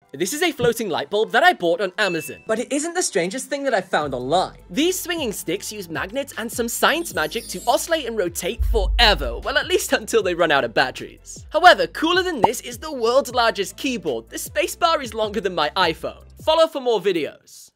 This is a floating light bulb that I bought on Amazon, but it isn't the strangest thing that I found online. These swinging sticks use magnets and some science magic to oscillate and rotate forever, well, at least until they run out of batteries. However, cooler than this is the world's largest keyboard. The spacebar is longer than my iPhone. Follow for more videos.